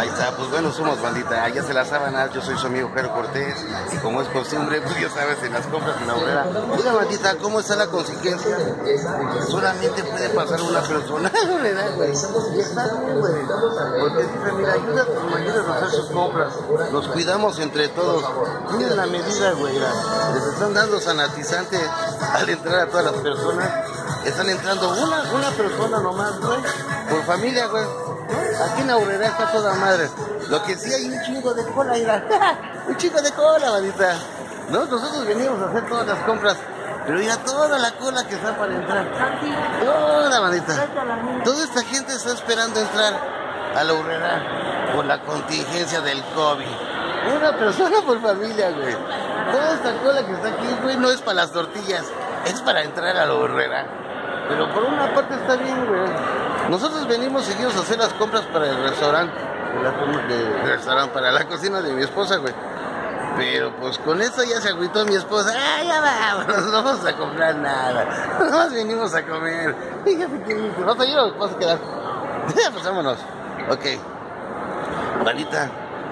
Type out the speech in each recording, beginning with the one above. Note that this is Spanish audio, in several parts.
Ahí está, pues bueno, somos bandita, ya se la sábanas, yo soy su amigo Jero Cortés, y como es costumbre, pues ya sabes, en las compras en la Aurrera. Mira bandita, ¿cómo está la contingencia? Solamente puede pasar una persona, ¿verdad, güey? Y está bien, güey, porque dice, mira, ayúdanos a hacer sus compras, nos cuidamos entre todos, miren la medida, güey, les están dando sanatizante al entrar a todas las personas, están entrando una persona nomás, güey, por familia, güey. Aquí en la Aurrera está toda madre. Lo que sí hay un chingo de cola, mira. Un chingo de cola, bandita. ¿No? Nosotros venimos a hacer todas las compras. Pero mira toda la cola que está para entrar. Toda, bandita. Toda esta gente está esperando entrar a la Aurrera por la contingencia del COVID. Una persona por familia, güey. Toda esta cola que está aquí, güey, no es para las tortillas. Es para entrar a la Aurrera. Pero por una parte está bien, güey. Nosotros venimos seguidos a hacer las compras para el restaurante, para la cocina de mi esposa, güey. Pero pues con eso ya se agüitó mi esposa. ¡Ah, ya vámonos! No vamos a comprar nada. Nomás venimos a comer. Fíjate que no te ayudo, vas a quedar. Ya, pues vámonos. Ok. Bandita,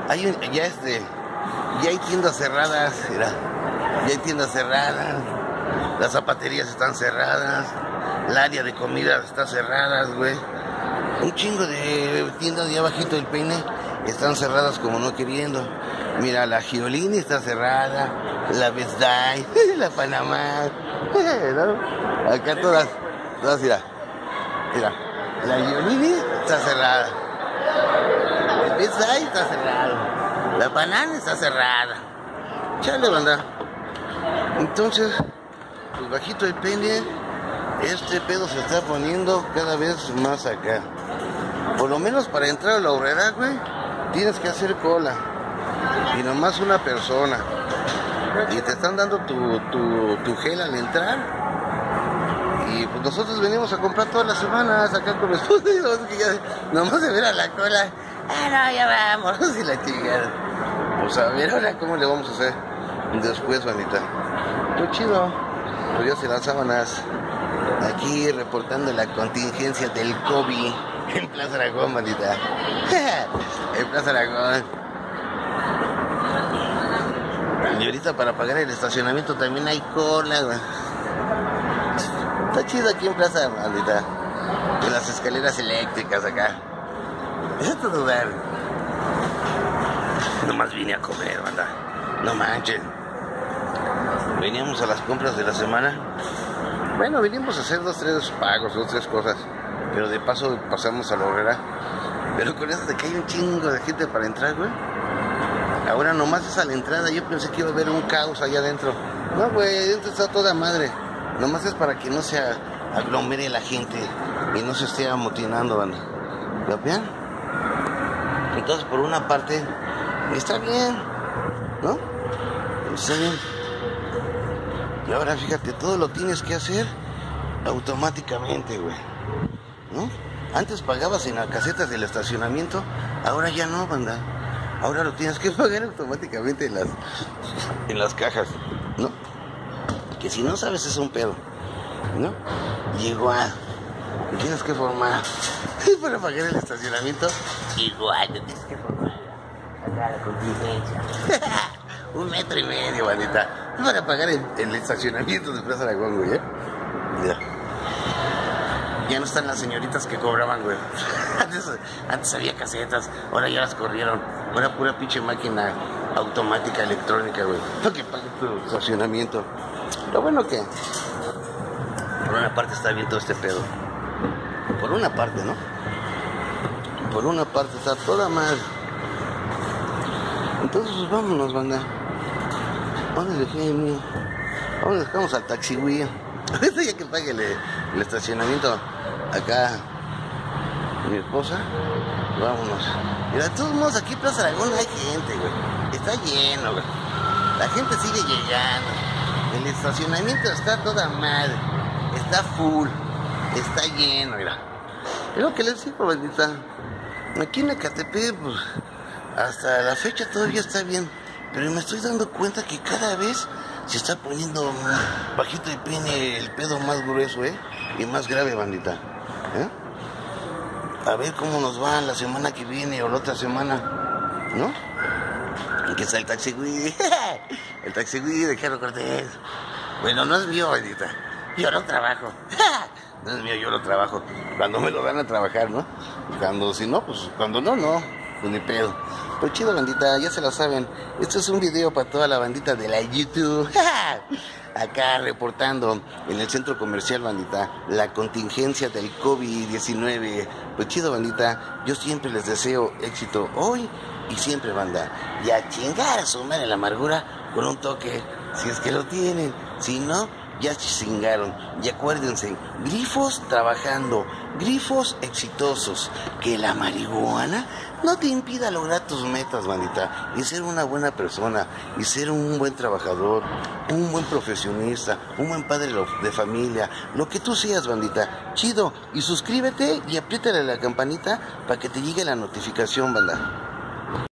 ya hay tiendas cerradas, mira. Ya hay tiendas cerradas. Las zapaterías están cerradas. El área de comida está cerrada, güey. Un chingo de tiendas de abajito del Peine están cerradas como no queriendo. Mira, la Giolini está cerrada, la Best Buy, la Panamá, ¿no? Acá todas, mira, la Giolini está cerrada, el Best Buy está cerrado, la Panamá está cerrada. Chale, banda. Entonces, pues bajito el Peine, este pedo se está poniendo cada vez más acá. Por lo menos para entrar a la Aurrera, güey, tienes que hacer cola. Y nomás una persona. Y te están dando tu gel al entrar. Y pues nosotros venimos a comprar todas las semanas acá con los estudios. Que ya nomás de ver a la cola. Ah, no, ya vamos. Y la chingada. Pues a ver ahora cómo le vamos a hacer después, manita. Muy chido. Pues ya se las sábanas. Aquí reportando la contingencia del COVID en Plaza Aragón, bandita. En Plaza Aragón. Y ahorita para pagar el estacionamiento también hay cola, güey. Está chido aquí en Plaza, bandita. En las escaleras eléctricas acá. Es otro lugar. Nomás vine a comer, banda. No manchen. Veníamos a las compras de la semana. Bueno, venimos a hacer 2, 3 pagos, 2, 3 cosas. Pero de paso pasamos a la Aurrera. Pero con eso de que hay un chingo de gente para entrar, güey. Ahora nomás es a la entrada. Yo pensé que iba a haber un caos allá adentro. No, güey, adentro está toda madre. Nomás es para que no se aglomere la gente y no se esté amotinando, banda. ¿Lo vean? Entonces, por una parte, está bien, ¿no? Está bien. Y ahora fíjate, todo lo tienes que hacer automáticamente, güey, ¿no? Antes pagabas en las casetas del estacionamiento, ahora ya no, banda. Ahora lo tienes que pagar automáticamente en las cajas, ¿no? Que si no sabes es un pedo, ¿no? Igual, tienes que formar para pagar el estacionamiento, igual te tienes que formar acá la contingencia. 1,5 metros, bandita. Es para pagar el estacionamiento de Plaza Aragón, güey, ¿eh? Mira. Ya no están las señoritas que cobraban, güey. Antes había casetas, ahora ya las corrieron. Ahora pura pinche máquina automática, electrónica, güey. Para que pague tu estacionamiento. Lo bueno que por una parte está bien todo este pedo. Por una parte, ¿no? Por una parte está toda mal. Entonces, pues vámonos, banda. ¿Dónde dejé mío? ¿Dónde dejamos al taxi, güey? Ahorita ya que pague el estacionamiento acá mi esposa, vámonos. Mira, de todos modos aquí en Plaza Aragón hay gente, güey. Está lleno, güey. La gente sigue llegando. El estacionamiento está toda madre. Está full. Está lleno, mira. Pero que les digo, bandita. Aquí en Ecatepec, pues, hasta la fecha todavía está bien. Pero me estoy dando cuenta que cada vez se está poniendo bajito de pene el pedo más grueso, y más grave, bandita. A ver cómo nos va la semana que viene o la otra semana, ¿no? Aquí está el taxi güey. El taxi güey de Carlos Cortés. Bueno, no es mío, bandita. Yo lo trabajo. No es mío, yo lo trabajo. Cuando me lo dan a trabajar, ¿no? Cuando, si no, pues, cuando no, no. Pues ni pedo. Pues chido, bandita, ya se lo saben. Esto es un video para toda la bandita de la YouTube. Acá reportando en el centro comercial, bandita, la contingencia del COVID-19. Pues chido, bandita, yo siempre les deseo éxito hoy y siempre, banda. Y a chingar a su madre la amargura con un toque, si es que lo tienen. Si no, ya chingaron. Y acuérdense, grifos trabajando, grifos exitosos. Que la marihuana no te impida lograr tus metas, bandita. Y ser una buena persona, y ser un buen trabajador, un buen profesionista, un buen padre de familia. Lo que tú seas, bandita. Chido. Y suscríbete y apriétale la campanita para que te llegue la notificación, banda.